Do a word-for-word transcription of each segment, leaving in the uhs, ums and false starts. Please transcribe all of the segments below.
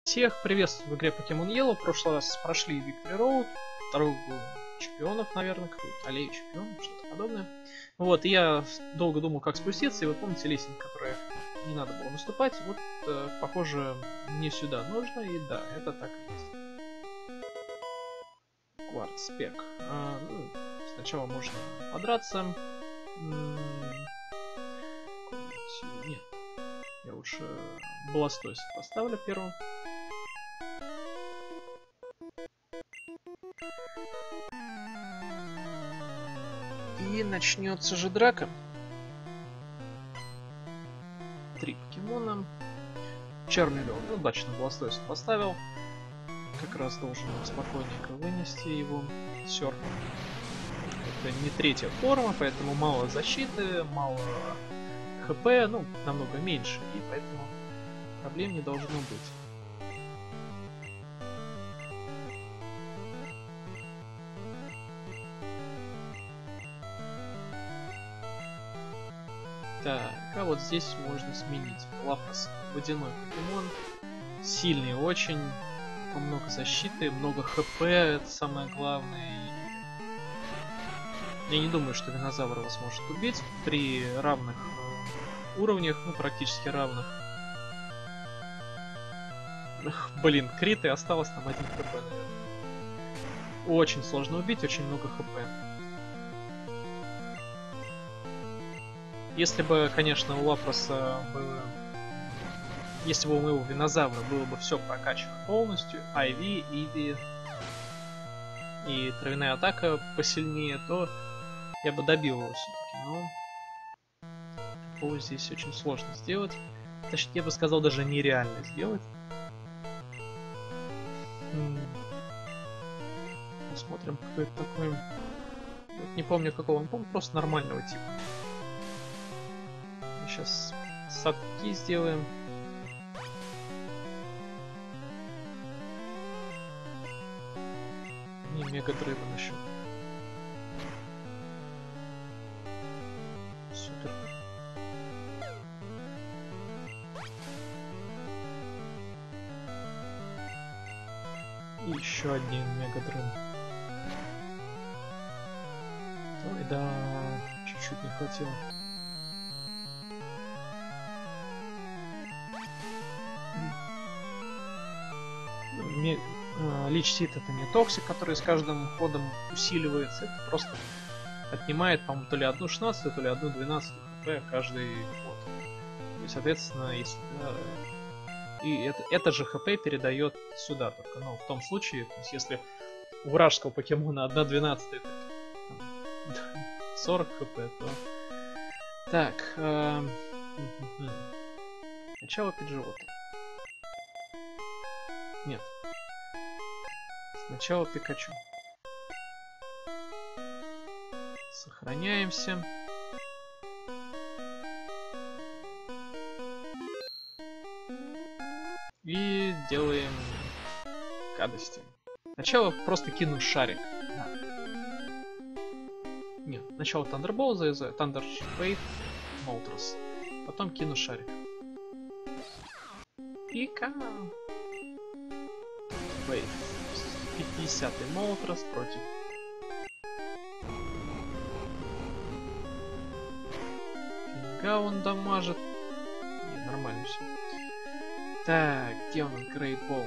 Всех приветствую в игре Pokemon Yellow. В прошлый раз прошли Victory Road, дорогу чемпионов, наверное, какую-то аллею чемпионов, что-то подобное. Вот, и я долго думал, как спуститься, и вот помните лестницу, которая не надо было наступать, вот, э, похоже, мне сюда нужно, и да, это так и есть. Кварцпек. А, ну, сначала можно подраться. Нет, я лучше Бластойс поставлю первым. И начнется же драка. Три покемона. Чармелион удачно Бластойс поставил. Как раз должен спокойненько вынести его. Серф. Это не третья форма, поэтому мало защиты, мало хп, ну, намного меньше, и поэтому проблем не должно быть. Так, а вот здесь можно сменить. Лафрос, водяной покемон, сильный очень, много защиты, много хп, это самое главное. Я не думаю, что Винозавр вас может убить при равных э, уровнях, ну практически равных. Эх, блин, крит и осталось там один хп, наверное. Очень сложно убить, очень много хп. Если бы, конечно, у Лафроса было... Если бы у моего Винозавра было бы все прокачано полностью, ай ви, Иви и травяная атака посильнее, то я бы добил его все-таки, но такого здесь очень сложно сделать. Значит, я бы сказал, даже нереально сделать. Посмотрим, кто это такой. Вот не помню какого, он, помню, просто нормального типа. Сейчас садки сделаем. Не мега-драйвен еще. Супер. И еще один мега-драйвен. Ой, да, чуть-чуть не хватило. Лич-сит это не токсик, который с каждым ходом усиливается. Это просто отнимает, по-моему, то ли одну шестнадцатую, то ли одну двенадцатую хп каждый ход. И, соответственно, если... Да, и это, это же хп передает сюда только. Но в том случае, то есть, если у вражеского покемона одна двенадцатая это сорок хп, то... Так. Э... Начало Пиджиота. Нет. Сначала Пикачу. Сохраняемся. И делаем гадости. Сначала просто кину шарик. Да. Нет, сначала Thunderbolt завязаю, Thunder Wave, Moltres. Потом кину шарик. Пика. Wave. пятидесятый Молотрос против. Фига он дамажит. Не, нормально все. Так, где он? Great Ball.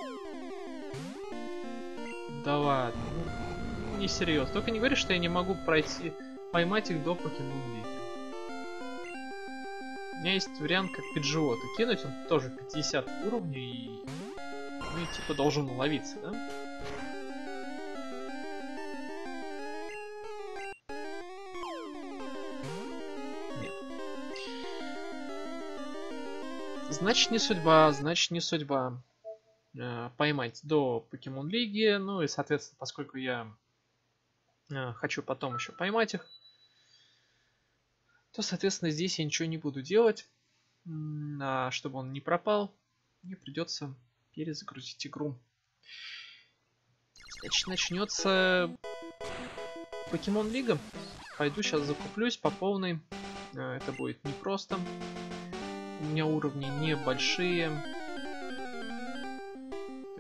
Да ладно. Ну, не серьезно. Только не говори, что я не могу пройти, поймать их до Pokemon League. У меня есть вариант, как Пиджиота кинуть. Он тоже пятьдесят уровня и... Ну и типа должен уловиться, да? Нет. Значит, не судьба, значит, не судьба э, поймать до Pokemon Лиги. Ну и, соответственно, поскольку я э, хочу потом еще поймать их, то, соответственно, здесь я ничего не буду делать. А чтобы он не пропал, мне придется перезагрузить игру. Значит, начнется Pokemon Лига. Пойду сейчас закуплюсь по полной. Это будет непросто. У меня уровни небольшие.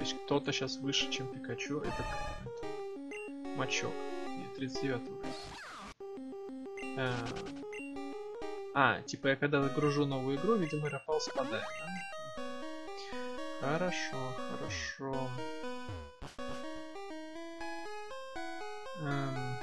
есть кто-то сейчас выше, чем Пикачу. Это, это Мачок. И тридцать девятый уровень. А, а, типа я когда загружу новую игру, видимо, Рафал спадает, да? Хорошо, хорошо. Эм...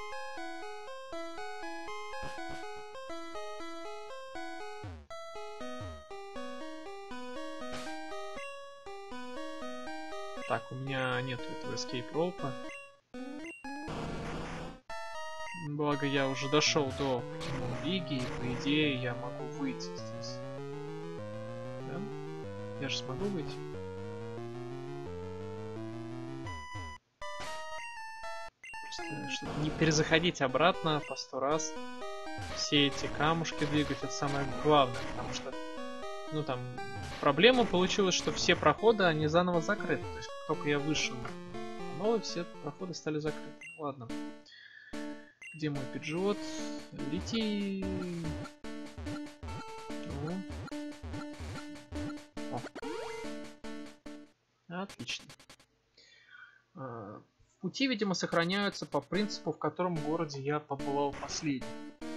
Так, у меня нету этого escape rope. Благо я уже дошел до Покемон Лиги, и по идее я могу выйти здесь. Да? Я же смогу выйти. Просто чтобы не перезаходить обратно по сто раз. Все эти камушки двигать, это самое главное, потому что, ну там, проблема получилась, что все проходы, они заново закрыты. То есть, как только я вышел, новые все проходы стали закрыты. Ладно. Где мой пиджот? Лети! Ну. О. Отлично. В пути, видимо, сохраняются по принципу, в котором городе я побывал последний.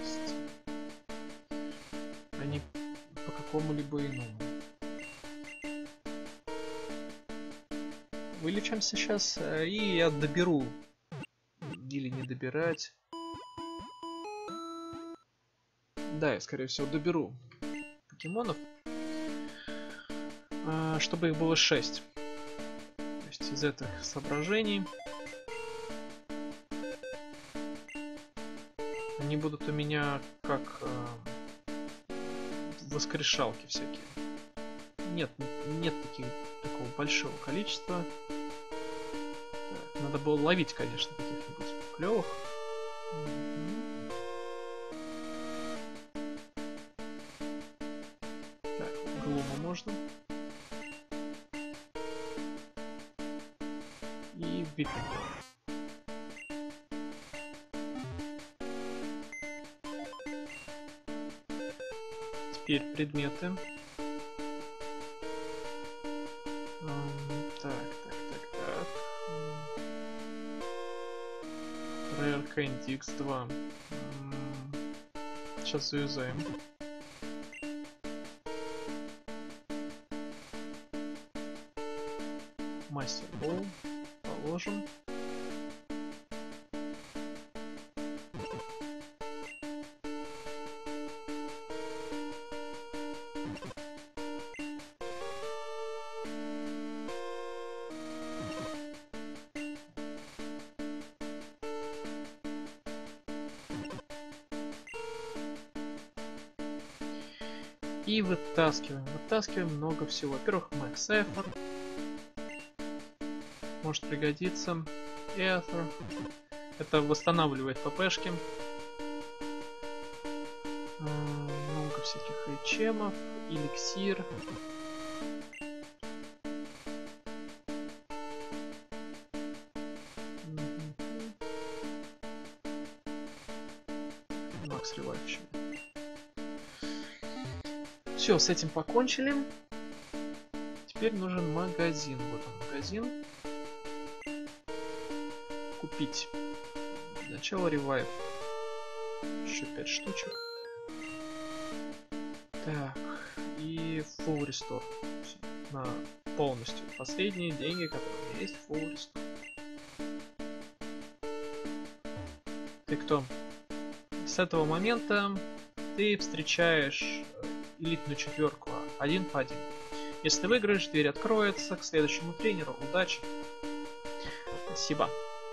А не по какому-либо иному. Вылечимся сейчас, и я доберу. Или не добирать. Да, я, скорее всего, доберу покемонов, чтобы их было шесть. То есть из этих соображений они будут у меня как воскрешалки всякие. Нет, нет таких, такого большого количества. Так, надо было ловить, конечно, каких-нибудь клевых. Можно. И вбить. Теперь предметы. Так, так, так, так. Rare Candy икс два. Сейчас завязаем. Мастер Бол положим. И вытаскиваем. Вытаскиваем много всего. Во-первых, Max Effort. Может пригодиться. Ether. Это восстанавливает ППшки. Много всяких эйчемов. Эликсир. Макс Ревайвчик. Все, с этим покончили. Теперь нужен магазин. Вот он, магазин. Купить. Для начала ревайв. Еще пять штучек. Так. И full restore. На полностью. Последние деньги, которые у меня есть, full restore. Ты кто? С этого момента ты встречаешь элитную четверку один по один. Если ты выиграешь, дверь откроется к следующему тренеру. Удачи. Спасибо.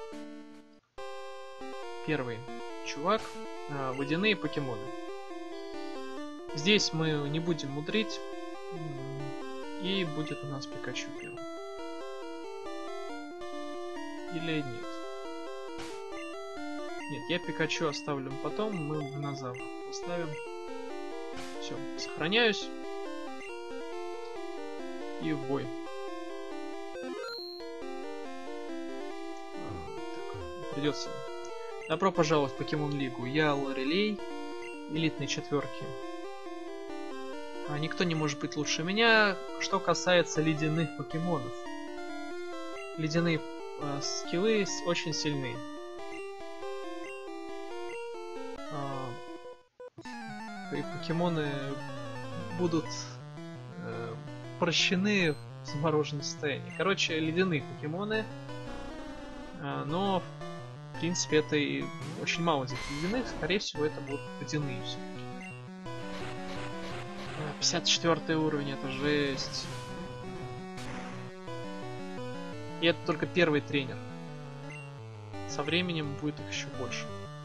Первый чувак. Водяные покемоны. Здесь мы не будем мудрить. И будет у нас Пикачу первым. Или нет? Нет, я Пикачу оставлю потом. Мы динозавра поставим. Все, сохраняюсь. И в бой. Так, придется. Добро пожаловать в Покемон Лигу. Я Лорелей, элитной четверки. А никто не может быть лучше меня, что касается ледяных покемонов. ледяные э, скиллы очень сильны. Э, и покемоны будут э, прощены в замороженном состоянии. Короче, ледяные покемоны, э, но в принципе это и очень мало этих ледяных, скорее всего это будут водяные все-таки. пятьдесят четвёртый уровень, это жесть. И это только первый тренер. Со временем будет их еще больше.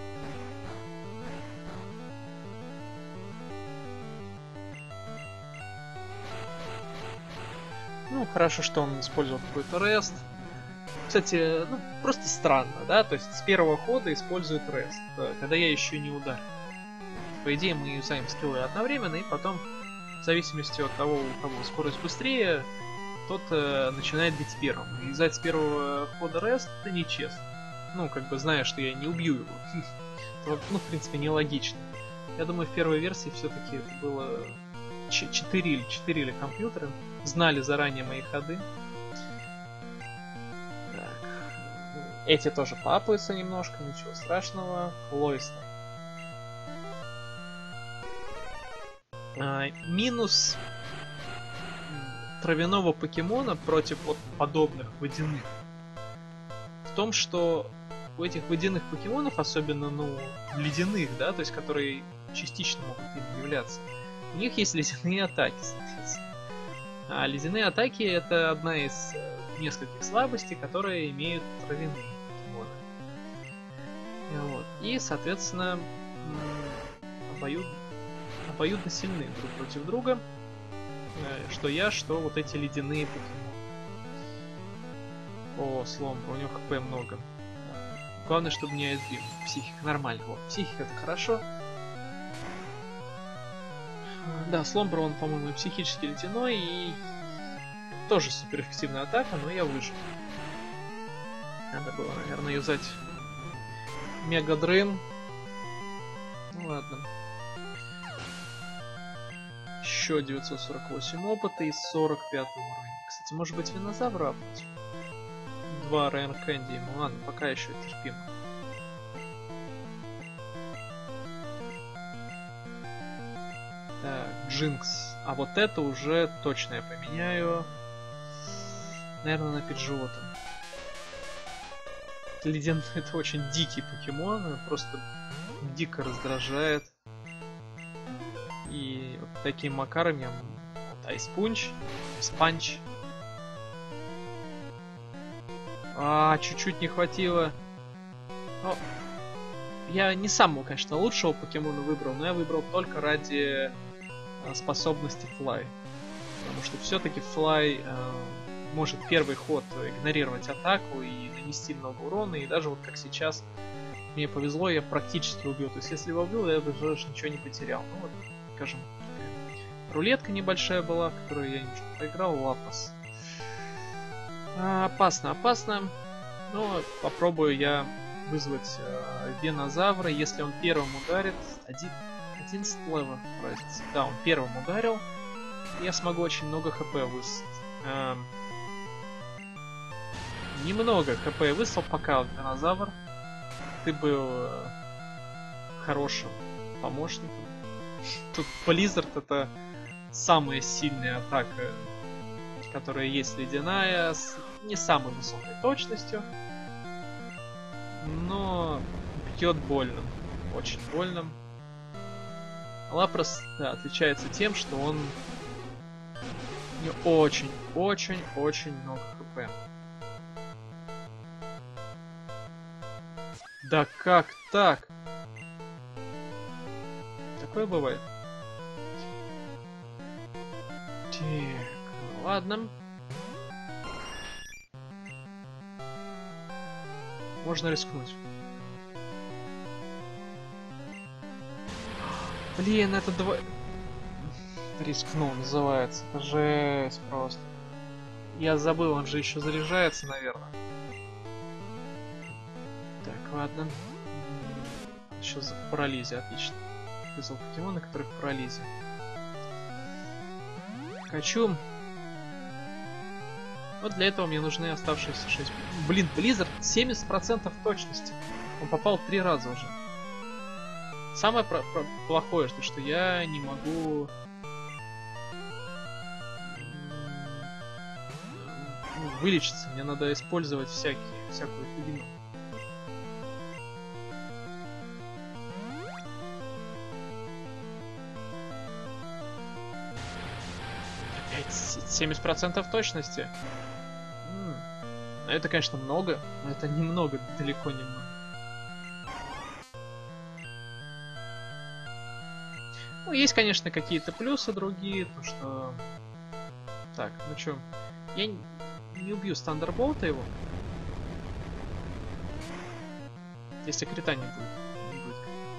Ну, хорошо, что он использовал какой-то рест. Кстати, ну, просто странно, да? То есть с первого хода использует рест, когда я еще не ударил. По идее, мы юзаем скиллы одновременно, и потом, в зависимости от того, у кого скорость быстрее, тот э, начинает бить первым. И юзать с первого хода рест — это нечестно. Ну, как бы, зная, что я не убью его. Это, ну, в принципе, нелогично. Я думаю, в первой версии все-таки это было четыре или четыре или компьютера. Знали заранее мои ходы. Так. Эти тоже папаются немножко, ничего страшного. Лойста. А, минус травяного покемона против вот подобных водяных в том, что у этих водяных покемонов, особенно, ну, ледяных, да, то есть которые частично могут им являться, у них есть ледяные атаки, соответственно. А ледяные атаки — это одна из нескольких слабостей, которые имеют травяные покемоны. Вот. И, соответственно, обоюд... обоюдно сильны друг против друга. Что я, что вот эти ледяные покемоны. О, Сломбра, у него хп много. Главное, чтобы не эй эс би. Психика нормально. Вот, психика — это хорошо. Да, Сломбра, он, по-моему, психически ледяной, и тоже суперэффективная атака, но я выжил. Надо было, наверное, юзать Мега Дрейн. Ну ладно. Еще девятьсот сорок восемь опыта и сорок пятый уровень. Кстати, может быть, Винозавра апнуть? Два Райан Кэнди ему. Ладно, пока еще терпимо. Так, Джинкс. А вот это уже точно я поменяю. Наверное, на Пиджиота. Ледяной — это очень дикий покемон. Он просто дико раздражает. И вот таким макаром я... Вот Айспунч, Спанч. А, чуть-чуть не хватило. Но я не самого, конечно, лучшего покемона выбрал, но я выбрал только ради а, способности Fly. Потому что все-таки Fly а, может первый ход игнорировать атаку и нанести много урона. И даже вот как сейчас мне повезло, я практически убил. То есть если я убил, я даже ничего не потерял. Ну вот, скажем, рулетка небольшая была, которую я немножко проиграл. Лапас. А, опасно, опасно. Но попробую я вызвать э, Венозавра. Если он первым ударит, один, одиннадцать левел разница. Да, он первым ударил. Я смогу очень много хп высадить. Э, немного хп высадил, пока Венозавр. Ты был э, хорошим помощником. Тут Blizzard — это самая сильная атака, которая есть ледяная, с не самой высокой точностью, но бьет больно, очень больно. Лапрос, да, отличается тем, что он у него очень-очень-очень много хп. Да как так? Такое бывает. Так, ладно. Можно рискнуть. Блин, это два... Рискнул, называется. Это жесть просто. Я забыл, он же еще заряжается, наверное. Так, ладно. Сейчас в парализе, отлично. Вызвал покемона, который в парализе. Хочу. Вот для этого мне нужны оставшиеся шесть. Блин, Blizzard семьдесят процентов точности. Он попал три раза уже. Самое про про плохое, что, что я не могу ну, вылечиться. Мне надо использовать всякие, всякую фигню. Опять семьдесят процентов точности. М-м. Это, конечно, много, но это немного, далеко не много. Ну, есть, конечно, какие-то плюсы другие, то что... Так, ну чё, я не убью с Thunderbolt его. Если крита не будет. Не будет.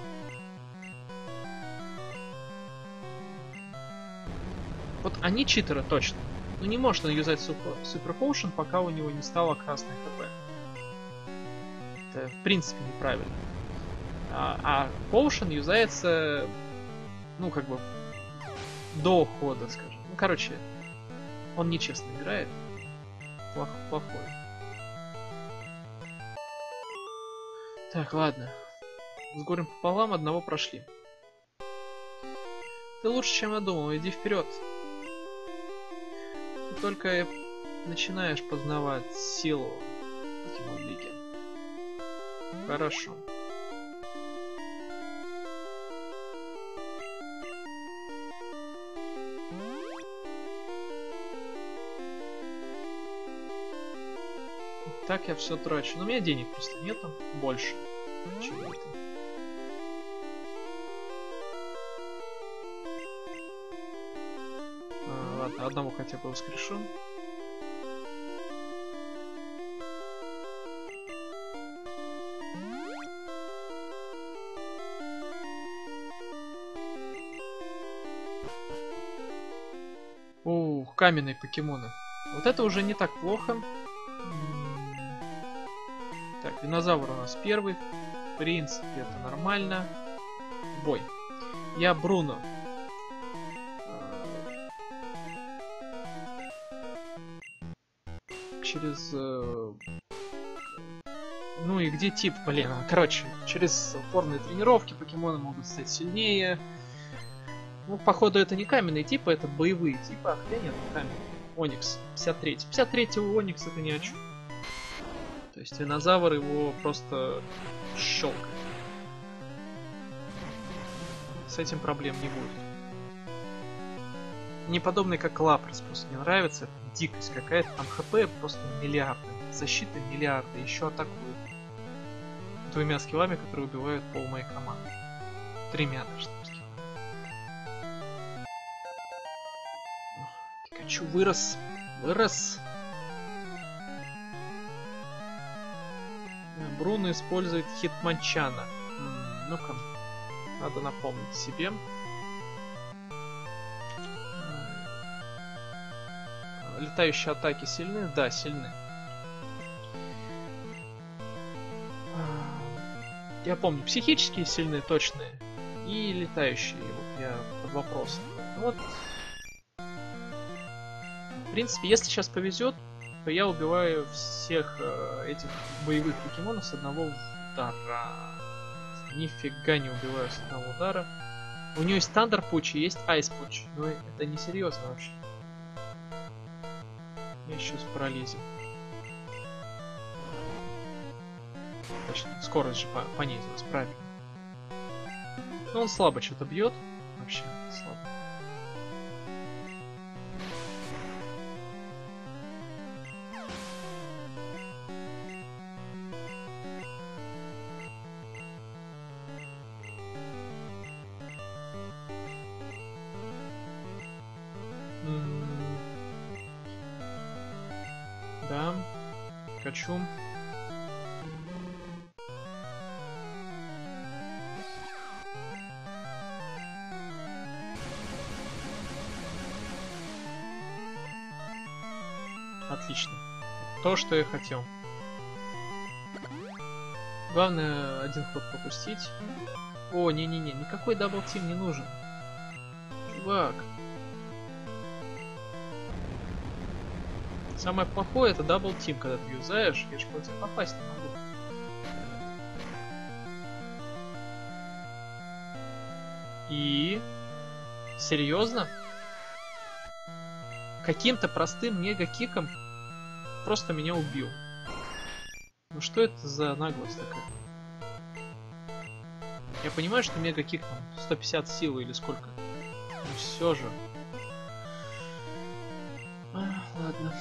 Вот они читеры точно. Ну не может он юзать Super Potion, пока у него не стало красной хп. Это в принципе неправильно. А, а Potion юзается, ну как бы, до хода, скажем. Ну короче, он нечестно играет. Плох, плохой. Так, ладно. С горем пополам одного прошли. Ты лучше, чем я думал, иди вперед. Ты только начинаешь познавать силу Покемон Лиги. Хорошо. Так я все трачу. Но у меня денег просто нету больше, чем это. А, ладно, одного хотя бы воскрешу. Ух, каменные покемоны. Вот это уже не так плохо. Так, динозавр у нас первый. В принципе, это нормально. Бой. Я Бруно. Через... Ну и где тип, блин. Короче, через упорные тренировки покемоны могут стать сильнее. Ну, походу, это не каменные типы, это боевые типы. А хотя нет, каменные. Оникс. пятьдесят три. пятьдесят три у Оникс это ни о чем. То есть динозавр его просто щелкает. С этим проблем не будет. Не подобный как Лапрос, просто не нравится. Дикость какая-то, там хп просто миллиарды. Защита миллиарды, еще атакует. Двумя скиллами, которые убивают пол моей команды. Тремя даже скиллами. Пикачу вырос. Вырос. Бруно использует Хитманчана. Ну-ка, надо напомнить себе. Летающие атаки сильны? Да, сильны. Я помню, психические сильные, точные. И летающие, вот я под вопросом. Вот. В принципе, если сейчас повезет, то я убиваю всех э, этих боевых покемонов с одного удара. Нифига не убиваю с одного удара. У нее есть Thunder Push и есть Ice Push. Но это не серьезно вообще. Я сейчас в парализе. Точно, скорость же понизилась, правильно. Но он слабо что-то бьет. Вообще слабо. Да, Пикачу. Отлично. То, что я хотел. Главное, один ход пропустить. О, не-не-не, никакой даблтим не нужен. Чувак. Самое плохое это дабл тим, когда ты юзаешь, я же по тебе попасть не могу. И... Серьезно? Каким-то простым мега-киком просто меня убил. Ну что это за наглость такая? Я понимаю, что мега-кик там сто пятьдесят силы или сколько. Но все же. А, ладно.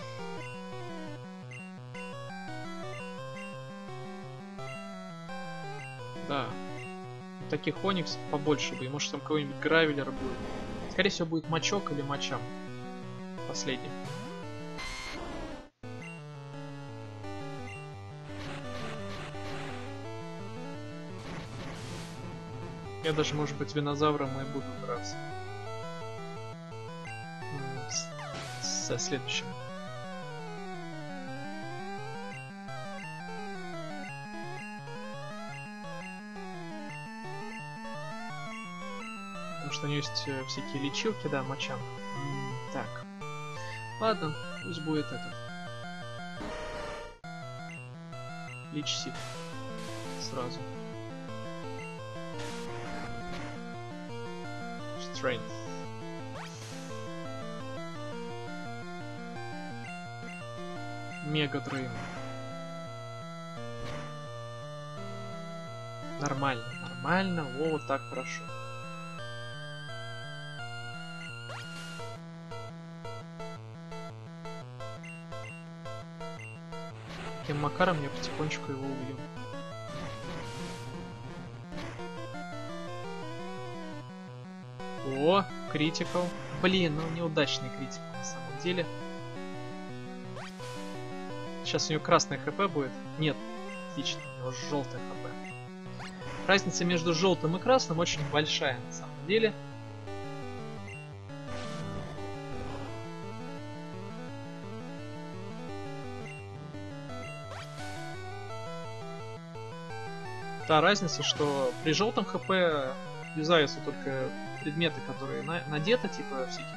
Да. Таких оникс побольше бы. И может там кого-нибудь гравелера будет. Скорее всего будет мачок или мачам. Последний. Я даже, может быть, винозавром и буду драться. С, со следующим. Потому что у нее есть всякие лечилки, да, мочам. Так. Ладно, пусть будет этот. Лич-сит. Сразу. Strength. Мега дрейн. Нормально, нормально. О, вот так хорошо. Таким макаром я потихонечку его убью. О, критикал. Блин, ну неудачный критикал на самом деле. Сейчас у него красное хп будет. Нет, отлично, у него желтое хп. Разница между желтым и красным очень большая на самом деле. Та разница, что при желтом хп юзаются только предметы, которые на надеты, типа всяких,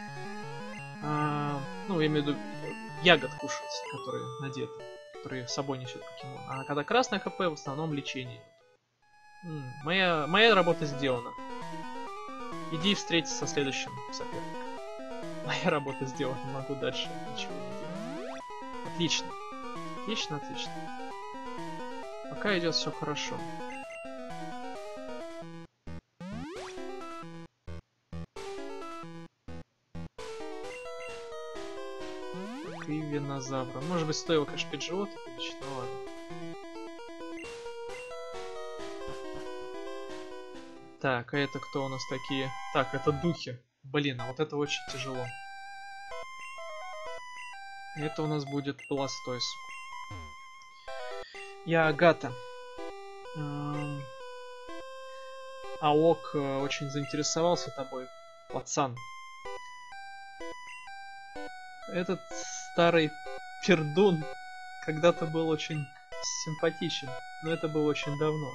а, ну, я имею в виду, ягод кушаются, которые надеты, которые с собой несет покемон. А когда красное хп, в основном лечение. М -м, моя, моя работа сделана. Иди встретиться со следующим соперником. Моя работа сделана, не могу дальше ничего не делать. Отлично. Отлично, отлично. Пока идет все хорошо. И винозавра. Может быть, стоило, конечно, пять животных, но ладно. Так, а это кто у нас такие? Так, это духи. Блин, а вот это очень тяжело. Это у нас будет Бластойс. Я Агата. Эм... Аок очень заинтересовался тобой, пацан. Этот старый пердун когда-то был очень симпатичен, но это было очень давно.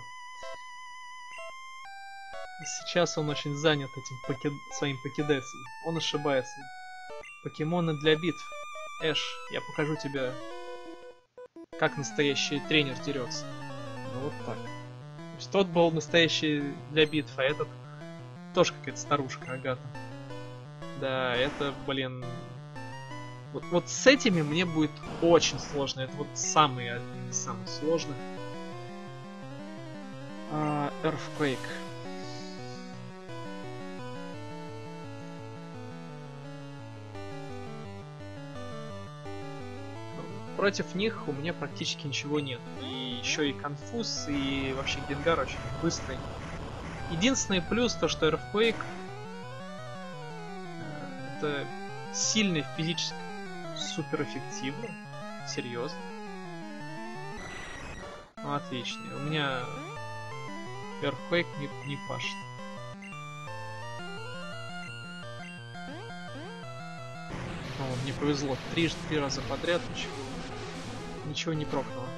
Сейчас он очень занят этим поки... своим покедесом. Он ошибается. Покемоны для битв. Эш, я покажу тебе, как настоящий тренер дерется. Ну вот так. То есть тот был настоящий для битв, а этот тоже какая-то старушка Агата. Да, это, блин... Вот, вот с этими мне будет очень сложно. Это вот самые, одни из самых сложных. Uh, Earthquake. Против них у меня практически ничего нет. И еще и конфуз, и вообще Генгар очень быстрый. Единственный плюс то, что Earthquake это сильный физически, супер эффективный. Серьезно. Ну, отлично. У меня Earthquake не, не пашет. О, мне повезло. Три, три раза подряд ничего. Ничего не прокнуло.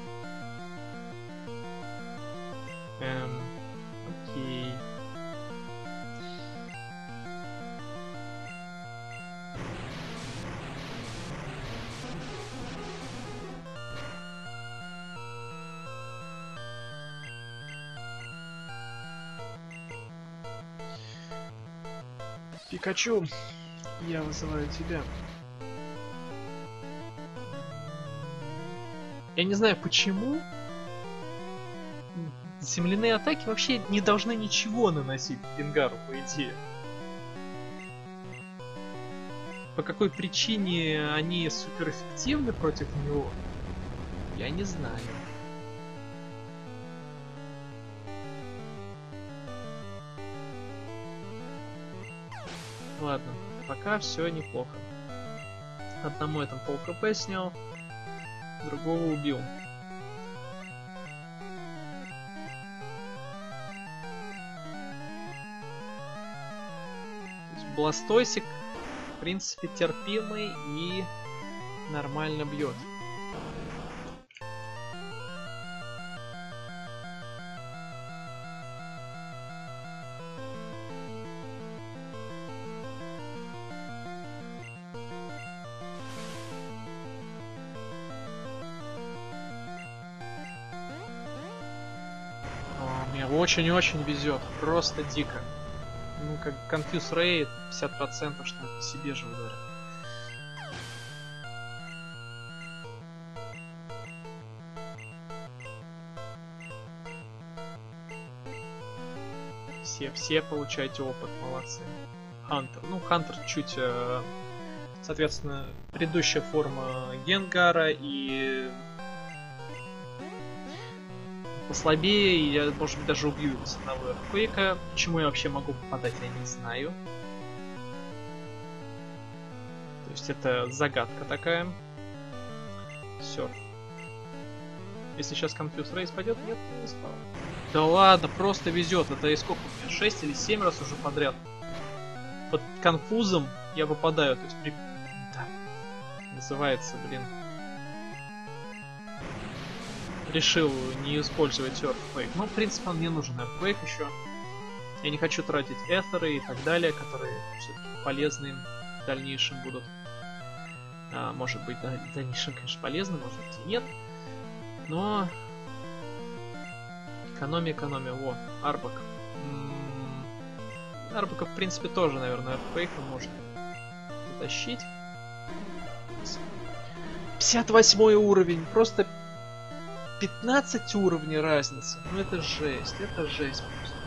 Эм, окей. Пикачу, я вызываю тебя. Я не знаю почему. Земляные атаки вообще не должны ничего наносить Генгару, по идее. По какой причине они суперэффективны против него, я не знаю. Ладно, пока все неплохо. Одному я там пол хп снял, другого убил. Бластойсик, в принципе, терпимый и нормально бьет. Мне очень-очень везет, просто дико. Ну, как Confuse Ray, пятьдесят процентов, что это себе же ударит. Все, все получаете опыт, молодцы. Хантер. Ну, Хантер чуть, э, соответственно, предыдущая форма Генгара и послабее, и я, может быть, даже убью его с одного Эрквейка. Почему я вообще могу попадать, я не знаю. То есть это загадка такая. Все. Если сейчас Confuse Ray спадет, нет, не спал. Да ладно, просто везет. Это и сколько у меня? шесть или семь раз уже подряд. Под конфузом я попадаю. То есть при... Да. Называется, блин. Решил не использовать Earthquake. Ну, в принципе, он мне нужен Earthquake еще. Я не хочу тратить эферы и так далее, которые все-таки полезны в дальнейшем будут. А, может быть, да, в дальнейшем, конечно, полезны, может быть и нет. Но... Экономия, экономия. Во, Арбак. М-м- Арбака, в принципе, тоже, наверное, Earthquake может затащить. пятьдесят восьмой уровень. Просто... пятнадцать уровней разницы. Ну это жесть, это жесть просто.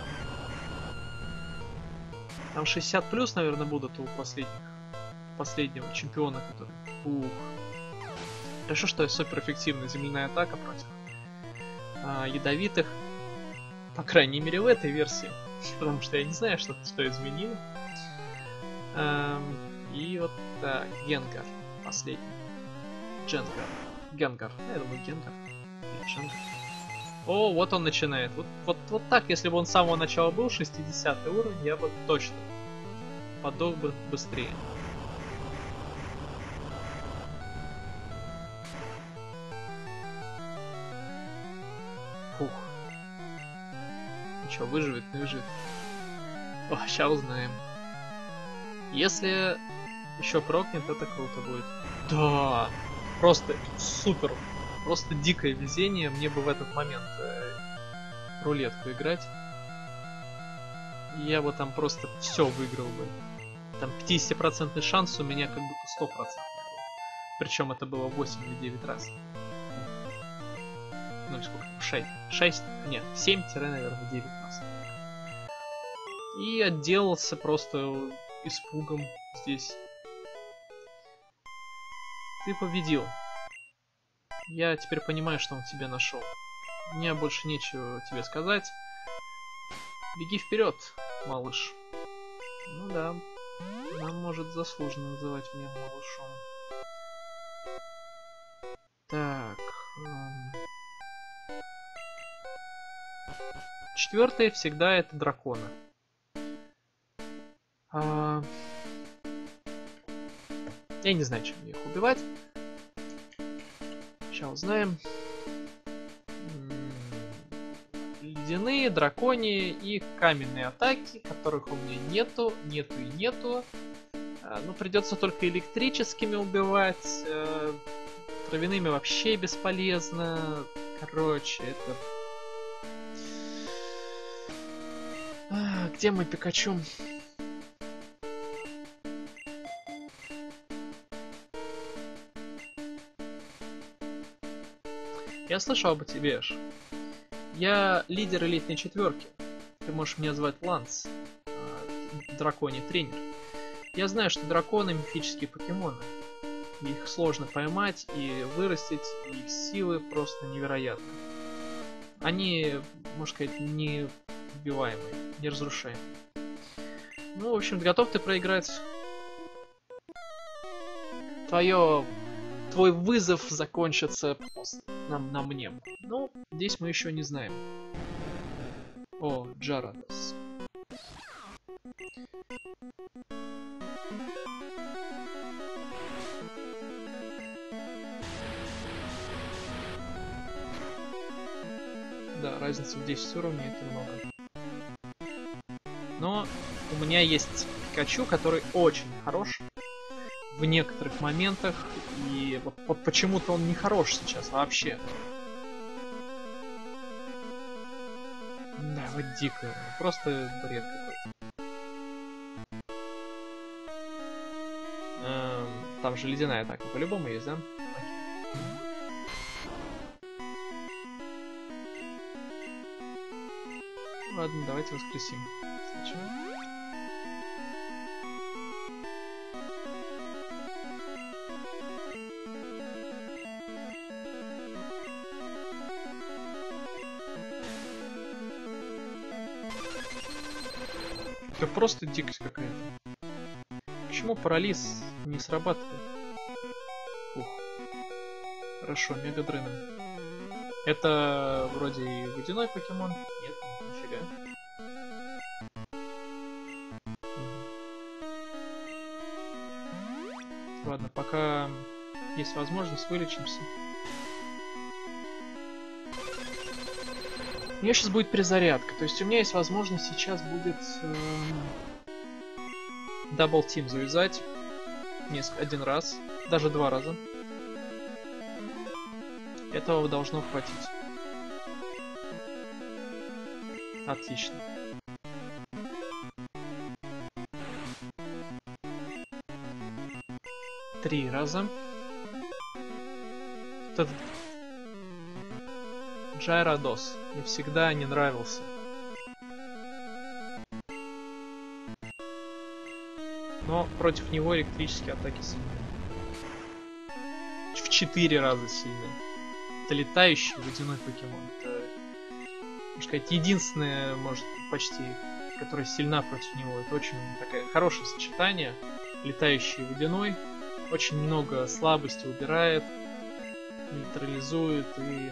Там шестьдесят плюс, наверное, будут у последних. Последнего чемпиона, который... Ух. Хорошо, что суперэффективная земляная атака против а, ядовитых. По крайней мере в этой версии. Потому что я не знаю, что, что изменило. А, и вот так, Генгар. Последний. Дженгар. Генгар. Я думаю, Генгар. О, вот он начинает. Вот, вот, вот так, если бы он с самого начала был шестидесятый уровень, я бы точно подох бы быстрее. Фух. Ну что, выживет, не выживет. О, сейчас узнаем. Если еще прокнет, это круто будет. Да! Просто супер! Просто дикое везение, мне бы в этот момент э, рулетку играть. Я бы там просто все выиграл бы. Там пятьдесят процентов шанс у меня как будто сто процентов был. Причем это было восемь или девять раз. Ну и сколько? шесть. шесть? Нет, семь, наверное, девять раз. И отделался просто испугом здесь. Ты победил. Я теперь понимаю, что он тебя нашел. Мне больше нечего тебе сказать. Беги вперед, малыш. Ну да, нам может заслуженно называть меня малышом. Так. Эм... Четвертое всегда это драконы. А... Я не знаю, чем мне их убивать. Сейчас узнаем. Ледяные, драконьи и каменные атаки, которых у меня нету, нету и нету. А, ну, придется только электрическими убивать. А, травяными вообще бесполезно. Короче, это... А, где мой Пикачу? Я слышал об тебе, Эш. Я лидер элитной четверки. Ты можешь меня звать Ланс, драконий тренер. Я знаю, что драконы мифические покемоны. Их сложно поймать и вырастить, и их силы просто невероятны. Они, можно сказать, неубиваемые, неразрушаемые. Ну, в общем, готов ты проиграть? Твое... Твой вызов закончится на, на мне. Ну, здесь мы еще не знаем. О, Джарадос. Да, разница в десять уровней, это много. Но у меня есть Пикачу, который очень хорош в некоторых моментах, и вот, вот почему-то он не хорош сейчас вообще. Да, вот дико, просто бред какой-то. Эм, там же ледяная атака по-любому есть, да? Ладно, давайте воскресим сначала. Это просто дикость какая-то. Почему парализ не срабатывает? Фух. Хорошо, Мегадрена. Это вроде и водяной покемон. Нет, нифига. Ладно, пока есть возможность, вылечимся. У меня сейчас будет перезарядка. То есть у меня есть возможность сейчас будет дабл э, тим завязать. Несколько, один раз. Даже два раза. Этого должно хватить. Отлично. Три раза. Этот Джайрадос мне всегда не нравился. Но против него электрические атаки сильные. В четыре раза сильные. Это летающий водяной покемон. Это, можно сказать, единственное, может, почти, которая сильна против него. Это очень такое хорошее сочетание. Летающий и водяной. Очень много слабости убирает, нейтрализует и...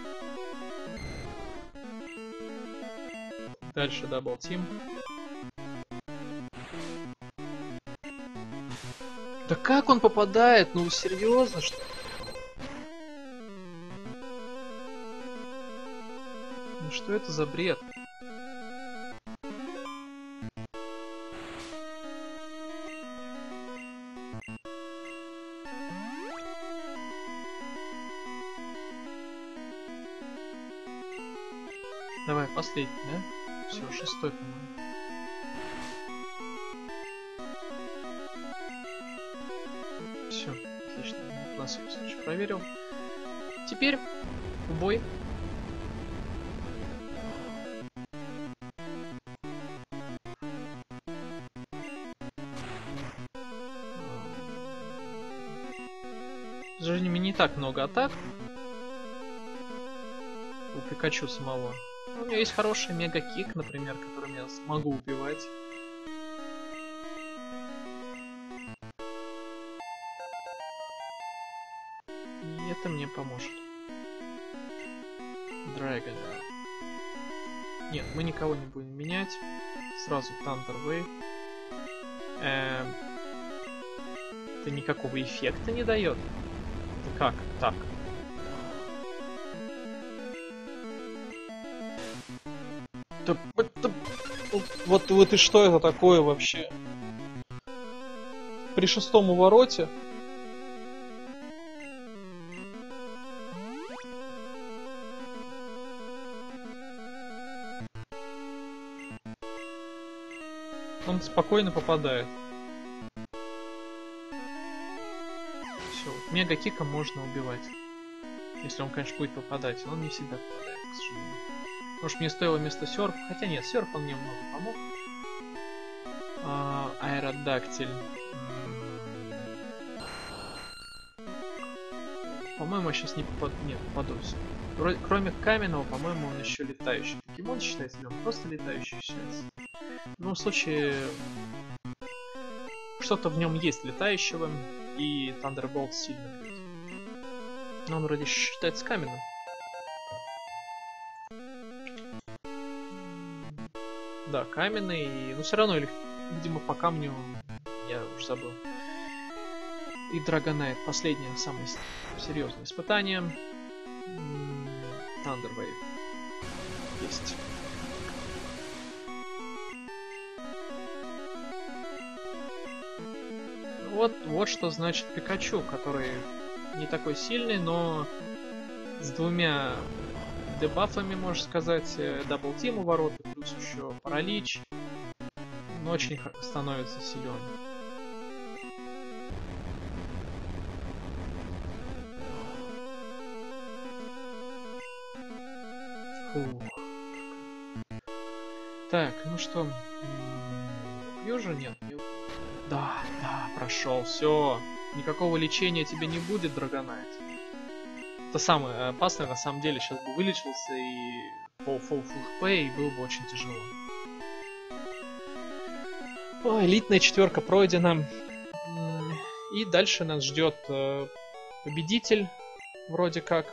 Дальше дабл тим. Да как он попадает? Ну серьезно, что ли? Ну что это за бред? Давай, последний, да? Все, шестой, по-моему. Все, отлично. На всякий случай проверил. Теперь в бой. К сожалению, не так много атак у Пикачу самого. У меня есть хороший мега-кик, например, которым я смогу убивать. И это мне поможет. Драгон. Нет, мы никого не будем менять. Сразу Thunder Wave. Эм... Это никакого эффекта не дает. Это как так? Это, это, вот, вот и что это такое вообще? При шестом увороте он спокойно попадает. Все, мега-киком можно убивать. Если он, конечно, будет попадать. Но он не всегда попадает, к сожалению. Может, мне стоило вместо серф. Хотя нет, серф он мне много помог. А, аэродактиль. По-моему, я сейчас не попаду. Нет, попадусь. Кроме каменного, по-моему, он еще летающий. Покемон считается, или он просто летающий считается? В любом случае, что-то в нем есть летающего, и Thunderbolt сильно бьет. Но он вроде считается каменным. Да, каменный, но все равно, видимо, по камню я уже забыл. И Драгонайт, последнее, самое серьезное испытание. Thunder Wave. Есть. Вот, вот что значит Пикачу, который не такой сильный, но с двумя дебафами, можно сказать, дабл тим у ворот, плюс еще паралич. Но очень становится силен. Фух. Так, ну что, Южа нет? Да, да, прошел, все. Никакого лечения тебе не будет, Драгонайт. Это самое опасное, на самом деле, сейчас бы вылечился и по full хп, и было бы очень тяжело. О, элитная четверка пройдена. И дальше нас ждет победитель, вроде как.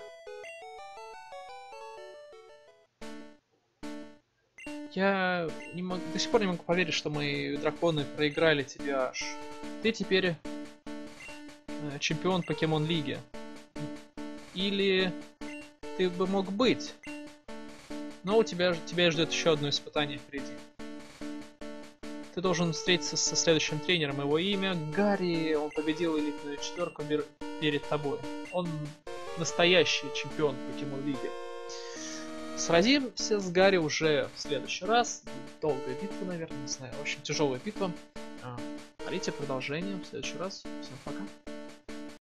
Я не мог, до сих пор не могу поверить, что мои драконы проиграли тебе аж. Ты теперь э, чемпион Покемон Лиги. Или ты бы мог быть. Но у тебя, тебя ждет еще одно испытание впереди. Ты должен встретиться со следующим тренером. Его имя Гарри. Он победил элитную четверку перед тобой. Он настоящий чемпион Покемон Лиги. Сразимся с Гарри уже в следующий раз. Долгая битва, наверное, не знаю. Очень тяжелая битва. Смотрите продолжение в следующий раз. Всем пока.